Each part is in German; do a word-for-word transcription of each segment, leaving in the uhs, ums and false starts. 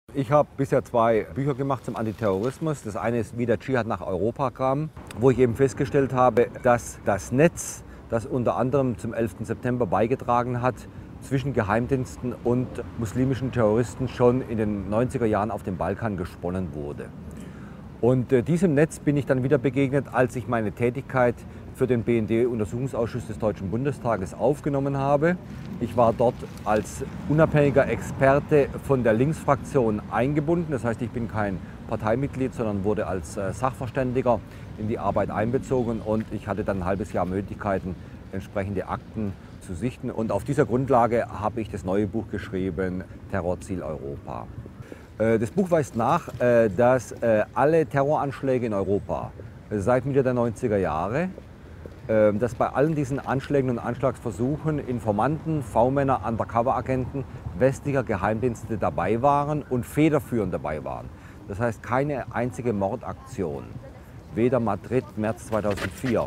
Ich habe bisher zwei Bücher gemacht zum Antiterrorismus. Das eine ist, wie der Dschihad nach Europa kam, wo ich eben festgestellt habe, dass das Netz, das unter anderem zum elften September beigetragen hat, zwischen Geheimdiensten und muslimischen Terroristen schon in den neunziger Jahren auf dem Balkan gesponnen wurde. Und äh, diesem Netz bin ich dann wieder begegnet, als ich meine Tätigkeit für den B N D-Untersuchungsausschuss des Deutschen Bundestages aufgenommen habe. Ich war dort als unabhängiger Experte von der Linksfraktion eingebunden. Das heißt, ich bin kein Parteimitglied, sondern wurde als äh, Sachverständiger in die Arbeit einbezogen. Und ich hatte dann ein halbes Jahr Möglichkeiten, entsprechende Akten zu sichten. Und auf dieser Grundlage habe ich das neue Buch geschrieben, Terrorziel Europa. Das Buch weist nach, dass alle Terroranschläge in Europa seit Mitte der neunziger Jahre, dass bei allen diesen Anschlägen und Anschlagsversuchen Informanten, V-Männer, Undercover-Agenten westlicher Geheimdienste dabei waren und federführend dabei waren. Das heißt, keine einzige Mordaktion, weder Madrid März zweitausendvier,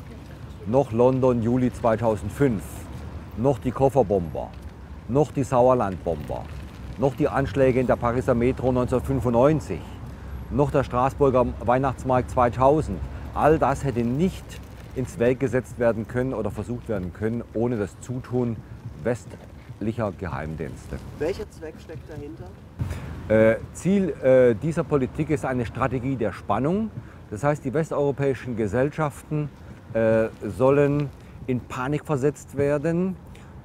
noch London Juli zweitausendfünf, noch die Kofferbomber, noch die Sauerlandbomber, noch die Anschläge in der Pariser Metro neunzehnhundertfünfundneunzig, noch der Straßburger Weihnachtsmarkt zweitausend. All das hätte nicht ins Werk gesetzt werden können oder versucht werden können, ohne das Zutun westlicher Geheimdienste. Welcher Zweck steckt dahinter? Äh, Ziel äh, dieser Politik ist eine Strategie der Spannung. Das heißt, die westeuropäischen Gesellschaften äh, sollen in Panik versetzt werden,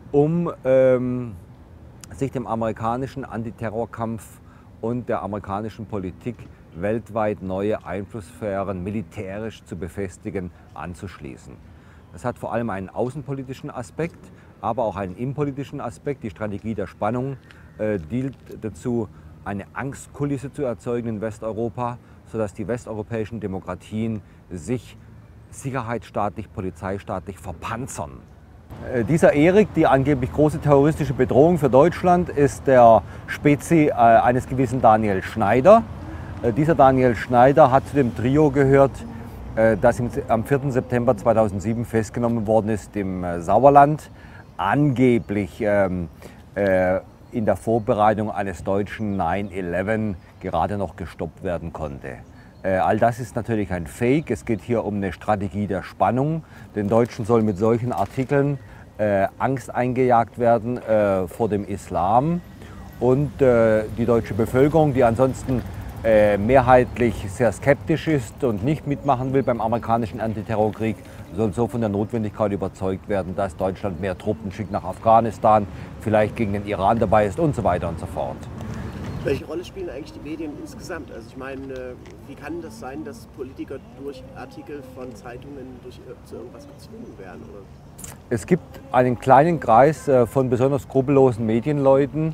um ähm, sich dem amerikanischen Antiterrorkampf und der amerikanischen Politik weltweit neue Einflusssphären militärisch zu befestigen, anzuschließen. Das hat vor allem einen außenpolitischen Aspekt, aber auch einen innenpolitischen Aspekt. Die Strategie der Spannung äh, dient dazu, eine Angstkulisse zu erzeugen in Westeuropa, sodass die westeuropäischen Demokratien sich sicherheitsstaatlich, polizeistaatlich verpanzern. Äh, dieser Erik, die angeblich große terroristische Bedrohung für Deutschland, ist der Spezi äh, eines gewissen Daniel Schneider. Äh, dieser Daniel Schneider hat zu dem Trio gehört, äh, das im, am vierten September zweitausendsieben festgenommen worden ist im äh, Sauerland, angeblich ähm, äh, in der Vorbereitung eines deutschen nine eleven gerade noch gestoppt werden konnte. Äh, all das ist natürlich ein Fake. Es geht hier um eine Strategie der Spannung. Den Deutschen soll mit solchen Artikeln äh, Angst eingejagt werden äh, vor dem Islam. Und äh, die deutsche Bevölkerung, die ansonsten äh, mehrheitlich sehr skeptisch ist und nicht mitmachen will beim amerikanischen Antiterrorkrieg, soll so von der Notwendigkeit überzeugt werden, dass Deutschland mehr Truppen schickt nach Afghanistan, vielleicht gegen den Iran dabei ist und so weiter und so fort. Welche Rolle spielen eigentlich die Medien insgesamt? Also ich meine, wie kann das sein, dass Politiker durch Artikel von Zeitungen durch, zu irgendwas gezwungen werden? Oder? Es gibt einen kleinen Kreis von besonders skrupellosen Medienleuten,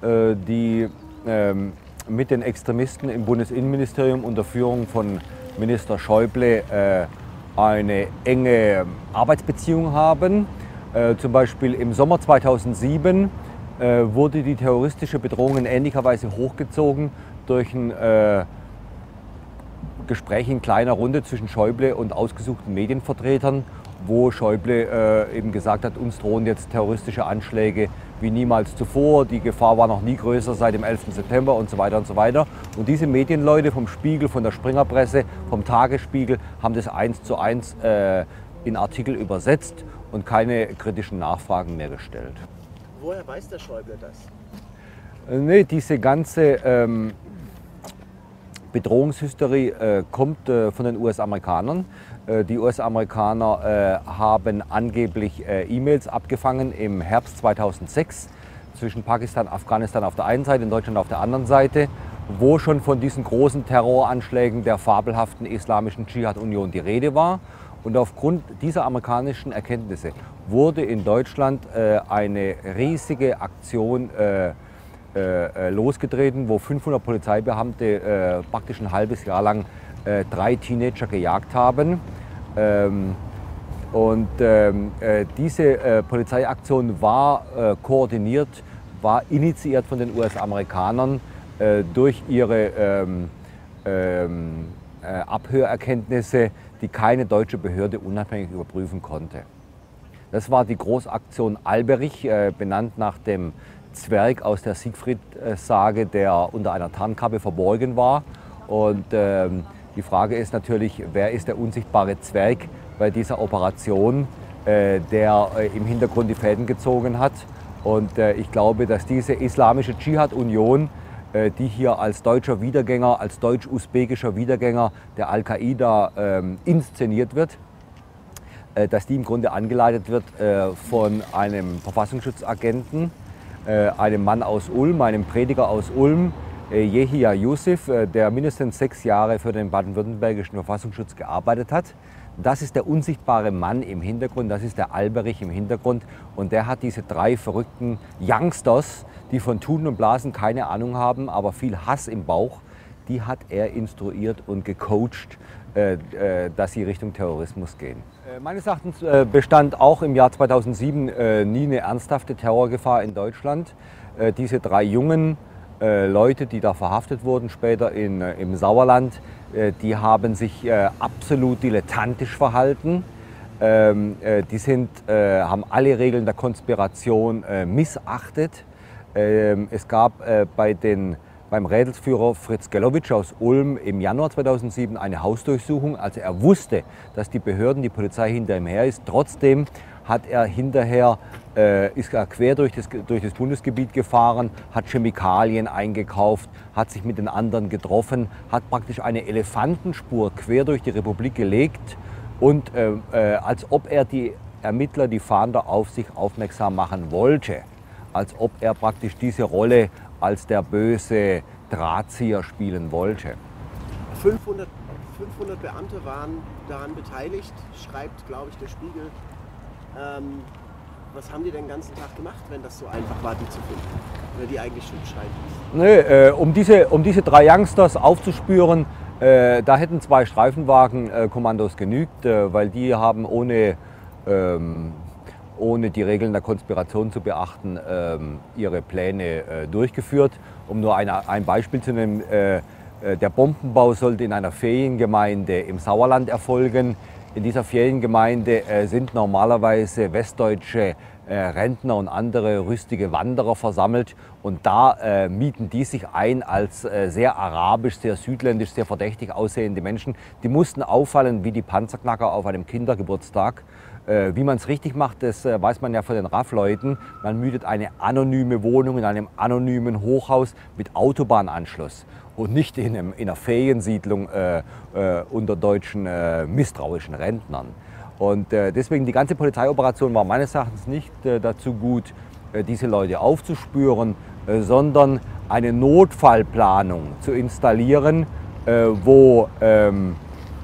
die mit den Extremisten im Bundesinnenministerium unter Führung von Minister Schäuble eine enge Arbeitsbeziehung haben. Zum Beispiel im Sommer zweitausendsieben wurde die terroristische Bedrohung in ähnlicher Weise hochgezogen durch ein äh, Gespräch in kleiner Runde zwischen Schäuble und ausgesuchten Medienvertretern, wo Schäuble äh, eben gesagt hat, uns drohen jetzt terroristische Anschläge wie niemals zuvor, die Gefahr war noch nie größer seit dem elften September und so weiter und so weiter. Und diese Medienleute vom Spiegel, von der Springerpresse, vom Tagesspiegel haben das eins zu eins äh, in Artikel übersetzt und keine kritischen Nachfragen mehr gestellt. Woher weiß der Schäuble das? Nee, diese ganze ähm, Bedrohungshysterie äh, kommt äh, von den U S-Amerikanern. Äh, die U S-Amerikaner äh, haben angeblich äh, E-Mails abgefangen im Herbst zweitausendsechs zwischen Pakistan, Afghanistan auf der einen Seite und Deutschland auf der anderen Seite, wo schon von diesen großen Terroranschlägen der fabelhaften islamischen Dschihad-Union die Rede war. Und aufgrund dieser amerikanischen Erkenntnisse wurde in Deutschland äh, eine riesige Aktion äh, äh, losgetreten, wo fünfhundert Polizeibeamte äh, praktisch ein halbes Jahr lang äh, drei Teenager gejagt haben. Ähm, und ähm, äh, diese äh, Polizeiaktion war äh, koordiniert, war initiiert von den U S-Amerikanern äh, durch ihre ähm, ähm, äh, Abhörerkenntnisse, die keine deutsche Behörde unabhängig überprüfen konnte. Das war die Großaktion Alberich, äh, benannt nach dem Zwerg aus der Siegfried-Sage, der unter einer Tarnkappe verborgen war. Und ähm, die Frage ist natürlich, wer ist der unsichtbare Zwerg bei dieser Operation, äh, der äh, im Hintergrund die Fäden gezogen hat. Und äh, ich glaube, dass diese islamische Dschihad-Union, äh, die hier als deutscher Wiedergänger, als deutsch-usbekischer Wiedergänger der Al-Qaida ähm, inszeniert wird, äh, dass die im Grunde angeleitet wird äh, von einem Verfassungsschutzagenten, äh, einem Mann aus Ulm, einem Prediger aus Ulm, äh, Yehia Yusuf, äh, der mindestens sechs Jahre für den baden-württembergischen Verfassungsschutz gearbeitet hat. Das ist der unsichtbare Mann im Hintergrund, das ist der Alberich im Hintergrund. Und der hat diese drei verrückten Youngsters, die von Tun und Blasen keine Ahnung haben, aber viel Hass im Bauch, die hat er instruiert und gecoacht, äh, äh, dass sie Richtung Terrorismus gehen. Äh, meines Erachtens äh, bestand auch im Jahr zweitausendsieben äh, nie eine ernsthafte Terrorgefahr in Deutschland. Äh, diese drei jungen äh, Leute, die da verhaftet wurden, später in, äh, im Sauerland, die haben sich äh, absolut dilettantisch verhalten. Ähm, äh, die sind, äh, haben alle Regeln der Konspiration äh, missachtet. Ähm, es gab äh, bei den, beim Rädelsführer Fritz Gellowitsch aus Ulm im Januar zweitausendsieben eine Hausdurchsuchung. Also er wusste, dass die Behörden, die Polizei hinter ihm her ist. Trotzdem hat er hinterher, äh, ist er quer durch das, durch das Bundesgebiet gefahren, hat Chemikalien eingekauft, hat sich mit den anderen getroffen, hat praktisch eine Elefantenspur quer durch die Republik gelegt und äh, äh, als ob er die Ermittler, die Fahnder auf sich aufmerksam machen wollte, als ob er praktisch diese Rolle als der böse Drahtzieher spielen wollte. fünfhundert, fünfhundert Beamte waren daran beteiligt, schreibt, glaube ich, der Spiegel. Ähm, was haben die den ganzen Tag gemacht, wenn das so einfach war, die zu finden? Oder die eigentlich schon Bescheid wissen? Nee, äh, um, diese, um diese drei Youngsters aufzuspüren, äh, da hätten zwei Streifenwagenkommandos äh, genügt, äh, weil die haben ohne, ähm, ohne die Regeln der Konspiration zu beachten, ähm, ihre Pläne äh, durchgeführt. Um nur eine, ein Beispiel zu nennen, äh, äh, der Bombenbau sollte in einer Feriengemeinde im Sauerland erfolgen. In dieser Feriengemeinde äh, sind normalerweise westdeutsche äh, Rentner und andere rüstige Wanderer versammelt. Und da äh, mieten die sich ein als äh, sehr arabisch, sehr südländisch, sehr verdächtig aussehende Menschen. Die mussten auffallen wie die Panzerknacker auf einem Kindergeburtstag. Äh, wie man es richtig macht, das äh, weiß man ja von den R A F-Leuten. Man mietet eine anonyme Wohnung in einem anonymen Hochhaus mit Autobahnanschluss und nicht in, einem, in einer Feriensiedlung äh, äh, unter deutschen äh, misstrauischen Rentnern. Und äh, deswegen die ganze Polizeioperation war meines Erachtens nicht äh, dazu gut, äh, diese Leute aufzuspüren, äh, sondern eine Notfallplanung zu installieren, äh, wo ähm,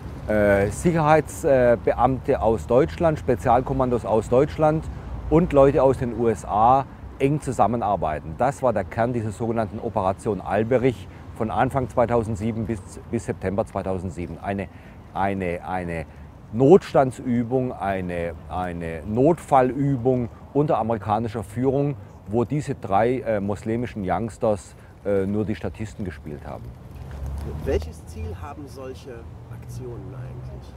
äh, Sicherheitsbeamte aus Deutschland, Spezialkommandos aus Deutschland und Leute aus den U S A eng zusammenarbeiten. Das war der Kern dieser sogenannten Operation Alberich von Anfang zweitausendsieben bis, bis September zweitausendsieben. Eine, eine, eine Notstandsübung, eine, eine Notfallübung unter amerikanischer Führung, wo diese drei äh, muslimischen Youngsters äh, nur die Statisten gespielt haben. Welches Ziel haben solche Aktionen eigentlich?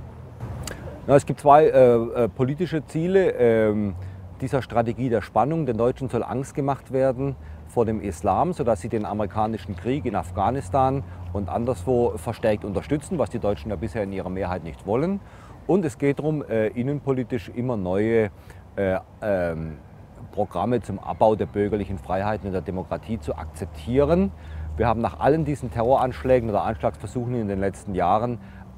Na, es gibt zwei äh, äh, politische Ziele ähm, dieser Strategie der Spannung. Den Deutschen soll Angst gemacht werden vor dem Islam, sodass sie den amerikanischen Krieg in Afghanistan und anderswo verstärkt unterstützen, was die Deutschen ja bisher in ihrer Mehrheit nicht wollen. Und es geht darum, äh, innenpolitisch immer neue äh, ähm, Programme zum Abbau der bürgerlichen Freiheiten und der Demokratie zu akzeptieren. Wir haben nach allen diesen Terroranschlägen oder Anschlagsversuchen in den letzten Jahren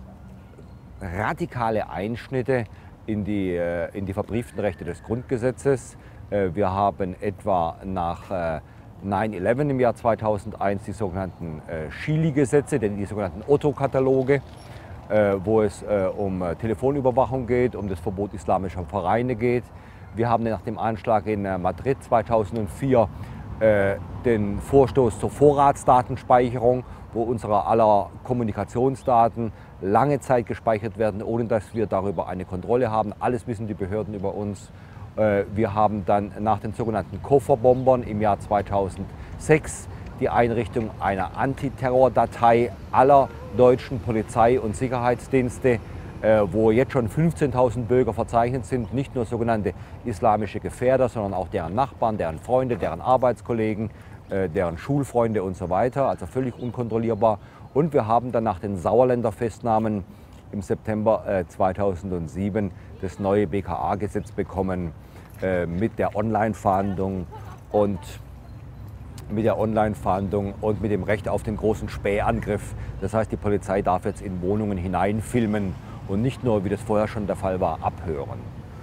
radikale Einschnitte in die, äh, in die verbrieften Rechte des Grundgesetzes. Äh, wir haben etwa nach äh, neun elf im Jahr zweitausendeins die sogenannten äh, Schily-Gesetze, die sogenannten Otto-Kataloge, äh, wo es äh, um äh, Telefonüberwachung geht, um das Verbot islamischer Vereine geht. Wir haben nach dem Anschlag in äh, Madrid zweitausendvier äh, den Vorstoß zur Vorratsdatenspeicherung, wo unsere aller Kommunikationsdaten lange Zeit gespeichert werden, ohne dass wir darüber eine Kontrolle haben. Alles wissen die Behörden über uns. Wir haben dann nach den sogenannten Kofferbombern im Jahr zweitausendsechs die Einrichtung einer Antiterrordatei aller deutschen Polizei- und Sicherheitsdienste äh, wo jetzt schon fünfzehntausend Bürger verzeichnet sind, nicht nur sogenannte islamische Gefährder, sondern auch deren Nachbarn, deren Freunde, deren Arbeitskollegen, äh, deren Schulfreunde und so weiter, also völlig unkontrollierbar. Und wir haben dann nach den Sauerländer Festnahmen im September äh, zweitausendsieben das neue B K A-Gesetz bekommen äh, mit der Online-Fahndung und mit der Online-Fahndung und mit dem Recht auf den großen Spähangriff. Das heißt, die Polizei darf jetzt in Wohnungen hineinfilmen und nicht nur, wie das vorher schon der Fall war, abhören.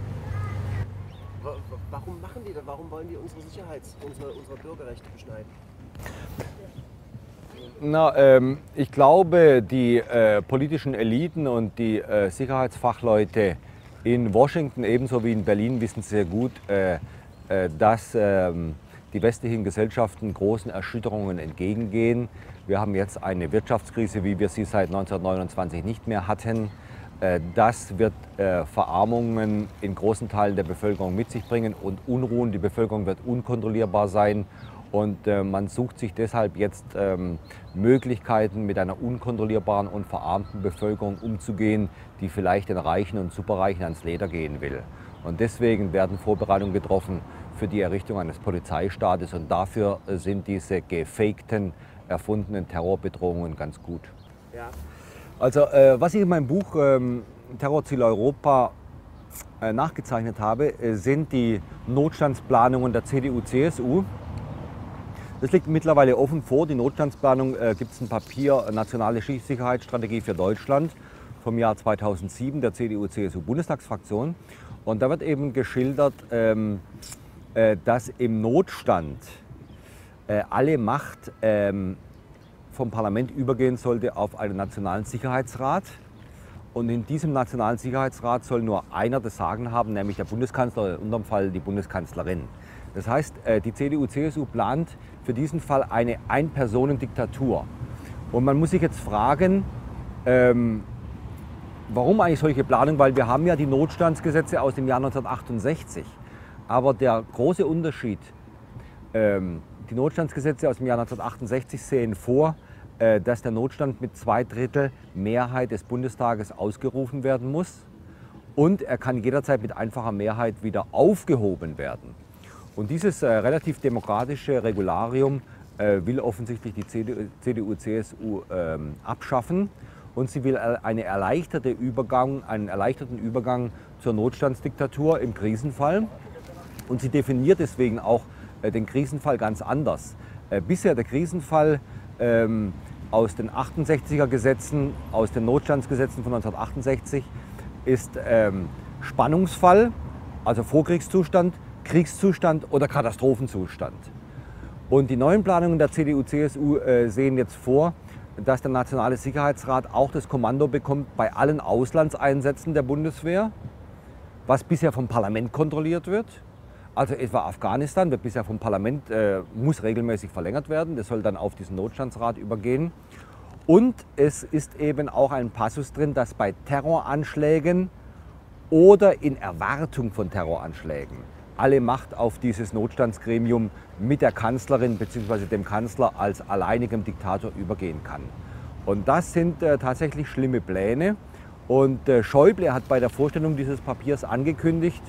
Warum machen die das? Warum wollen die unsere Sicherheits-, unsere, unsere Bürgerrechte beschneiden? Na, ähm, ich glaube, die äh, politischen Eliten und die äh, Sicherheitsfachleute in Washington ebenso wie in Berlin wissen sehr gut, äh, äh, dass ähm, die westlichen Gesellschaften großen Erschütterungen entgegengehen. Wir haben jetzt eine Wirtschaftskrise, wie wir sie seit neunzehnhundertneunundzwanzig nicht mehr hatten. Das wird Verarmungen in großen Teilen der Bevölkerung mit sich bringen und Unruhen. Die Bevölkerung wird unkontrollierbar sein. Und man sucht sich deshalb jetzt Möglichkeiten, mit einer unkontrollierbaren und verarmten Bevölkerung umzugehen, die vielleicht den Reichen und Superreichen ans Leder gehen will. Und deswegen werden Vorbereitungen getroffen für die Errichtung eines Polizeistaates. Und dafür sind diese gefakten, erfundenen Terrorbedrohungen ganz gut. Ja. Also, äh, was ich in meinem Buch ähm, Terrorziel Europa äh, nachgezeichnet habe, äh, sind die Notstandsplanungen der C D U C S U. Das liegt mittlerweile offen vor. Die Notstandsplanung äh, gibt es ein Papier, Nationale Sicherheitsstrategie für Deutschland vom Jahr zweitausendsieben der C D U C S U Bundestagsfraktion. Und da wird eben geschildert, ähm, äh, dass im Notstand äh, alle Macht ähm, vom Parlament übergehen sollte auf einen Nationalen Sicherheitsrat. Und in diesem Nationalen Sicherheitsrat soll nur einer das Sagen haben, nämlich der Bundeskanzler, in unserem Fall die Bundeskanzlerin. Das heißt, äh, die C D U C S U plant für diesen Fall eine Ein-Personen-Diktatur. Und man muss sich jetzt fragen, ähm, warum eigentlich solche Planung? Weil wir haben ja die Notstandsgesetze aus dem Jahr neunzehnhundertachtundsechzig. Aber der große Unterschied, ähm, die Notstandsgesetze aus dem Jahr neunzehnhundertachtundsechzig sehen vor, äh, dass der Notstand mit zwei Drittel Mehrheit des Bundestages ausgerufen werden muss. Und er kann jederzeit mit einfacher Mehrheit wieder aufgehoben werden. Und dieses äh, relativ demokratische Regularium äh, will offensichtlich die C D U C S U ähm, abschaffen. Und sie will eine erleichterte Übergang, einen erleichterten Übergang zur Notstandsdiktatur im Krisenfall. Und sie definiert deswegen auch äh, den Krisenfall ganz anders. Äh, bisher der Krisenfall ähm, aus den achtundsechziger Gesetzen, aus den Notstandsgesetzen von neunzehnhundertachtundsechzig ist ähm, Spannungsfall, also Vorkriegszustand, Kriegszustand oder Katastrophenzustand. Und die neuen Planungen der C D U C S U äh, sehen jetzt vor, dass der Nationale Sicherheitsrat auch das Kommando bekommt bei allen Auslandseinsätzen der Bundeswehr, was bisher vom Parlament kontrolliert wird. Also etwa Afghanistan wird bisher vom Parlament, äh, muss regelmäßig verlängert werden. Das soll dann auf diesen Notstandsrat übergehen. Und es ist eben auch ein Passus drin, dass bei Terroranschlägen oder in Erwartung von Terroranschlägen alle Macht auf dieses Notstandsgremium mit der Kanzlerin bzw. dem Kanzler als alleinigem Diktator übergehen kann. Und das sind äh, tatsächlich schlimme Pläne. Und äh, Schäuble hat bei der Vorstellung dieses Papiers angekündigt,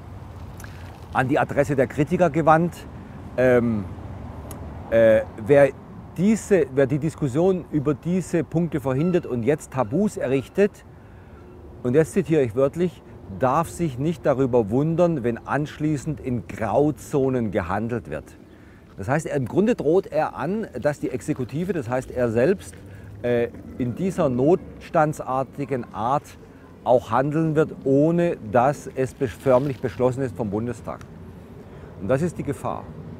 an die Adresse der Kritiker gewandt, ähm, äh, wer, diese, wer die Diskussion über diese Punkte verhindert und jetzt Tabus errichtet, und jetzt zitiere ich wörtlich, darf sich nicht darüber wundern, wenn anschließend in Grauzonen gehandelt wird. Das heißt, im Grunde droht er an, dass die Exekutive, das heißt er selbst, äh, in dieser notstandsartigen Art auch handeln wird, ohne dass es förmlich beschlossen ist vom Bundestag. Und das ist die Gefahr.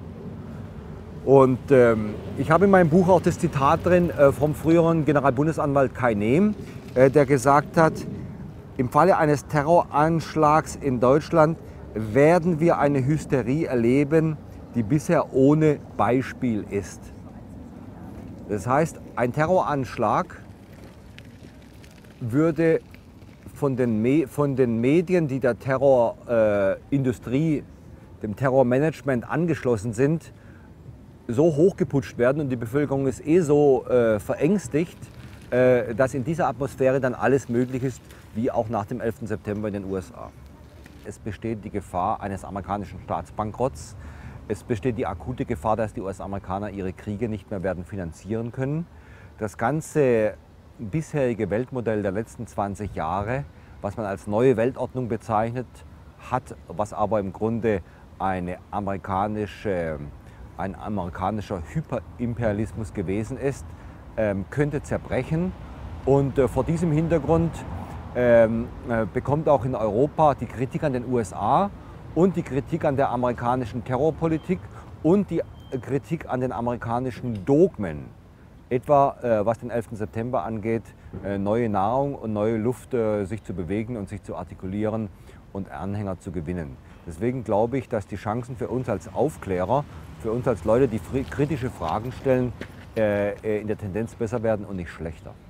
Und ähm, ich habe in meinem Buch auch das Zitat drin äh, vom früheren Generalbundesanwalt Kai Nehm, äh, der gesagt hat, im Falle eines Terroranschlags in Deutschland werden wir eine Hysterie erleben, die bisher ohne Beispiel ist. Das heißt, ein Terroranschlag würde von den, Me von den Medien, die der Terrorindustrie, äh, dem Terrormanagement angeschlossen sind, so hochgeputscht werden und die Bevölkerung ist eh so äh, verängstigt, äh, dass in dieser Atmosphäre dann alles möglich ist, wie auch nach dem elften September in den U S A. Es besteht die Gefahr eines amerikanischen Staatsbankrotts. Es besteht die akute Gefahr, dass die U S-Amerikaner ihre Kriege nicht mehr werden finanzieren können. Das ganze bisherige Weltmodell der letzten zwanzig Jahre, was man als neue Weltordnung bezeichnet hat, was aber im Grunde eine amerikanische, ein amerikanischer Hyperimperialismus gewesen ist, ähm, könnte zerbrechen. Und äh, vor diesem Hintergrund ähm, äh, bekommt auch in Europa die Kritik an den U S A und die Kritik an der amerikanischen Terrorpolitik und die Kritik an den amerikanischen Dogmen, etwa äh, was den elften September angeht, äh, neue Nahrung und neue Luft, äh, sich zu bewegen und sich zu artikulieren und Anhänger zu gewinnen. Deswegen glaube ich, dass die Chancen für uns als Aufklärer, für uns als Leute, die kritische Fragen stellen, äh, in der Tendenz besser werden und nicht schlechter.